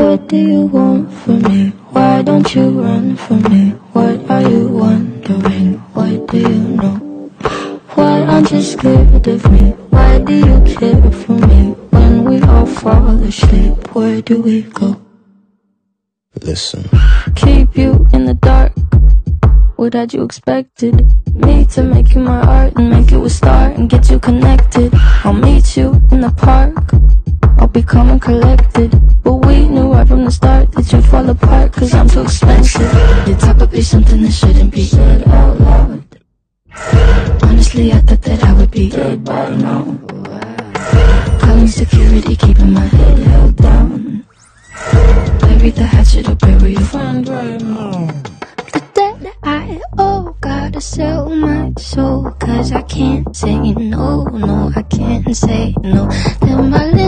What do you want from me? Why don't you run from me? What are you wondering? What do you know? Why aren't you scared of me? Why do you care for me? When we all fall asleep, where do we go? Listen. Keep you in the dark. What had you expected? Me to make you my art and make you a star and get you connected. I'll meet you in the park. I'll be calm and collected. But we knew right from the start that you'd fall apart, cause I'm too expensive. Your type would be something that shouldn't be said out loud. Honestly, I thought that I would be dead by now. Calling security, keeping my head held down. Bury the hatchet or bury your friend right now. The debt I owe, gotta sell my soul, cause I can't say no, no, I can't say no. Then my